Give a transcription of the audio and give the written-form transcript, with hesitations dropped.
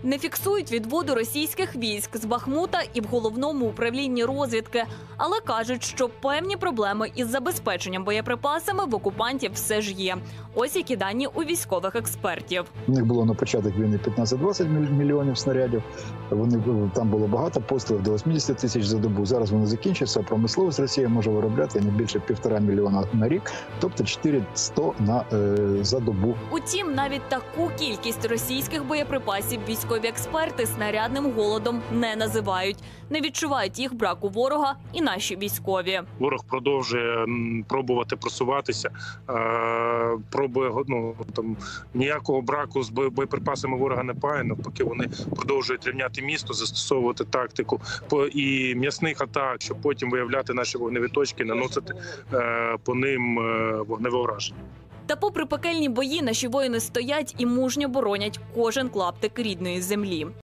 Не фіксують відводу російських військ з Бахмута і в головному управлінні розвідки. Але кажуть, що певні проблеми із забезпеченням боєприпасами в окупантів все ж є. Ось які дані у військових експертів. У них було на початок війни 15-20 мільйонів снарядів. Там було багато пострілів, до 80 тисяч за добу. Зараз вони закінчаться, а промисловість Росія може виробляти не більше 1,5 мільйона на рік, тобто 400 за добу. Утім, навіть таку кількість російських боєприпасів військові експерти снарядним голодом не називають. Не відчувають їх браку ворога і наші військові. Ворог продовжує пробувати просуватися, пробує, ніякого браку з боєприпасами ворога немає, навпаки вони продовжують рівняти місто, застосовувати тактику і м'ясних атак, щоб потім виявляти наші вогневі точки, наносити по ним вогневе ураження. Та попри пекельні бої, наші воїни стоять і мужньо боронять кожен клаптик рідної землі.